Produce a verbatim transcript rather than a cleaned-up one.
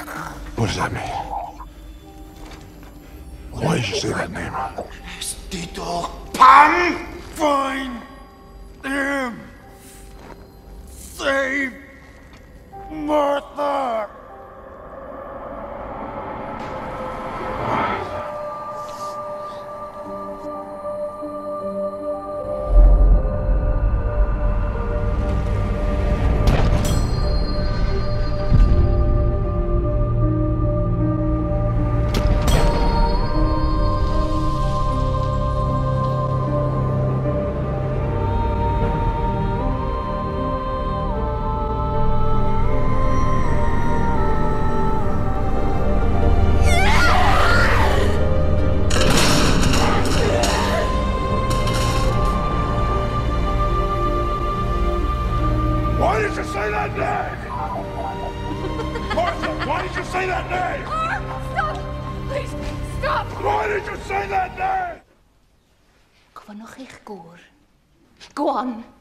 What does that mean? Why did you say that name? Tito Pan! Find him! Save Martha! Why did you say that name? Martha, why did you say that name? Stop! Please, stop! Why did you say that name? Go nog eich gŵr. Go on.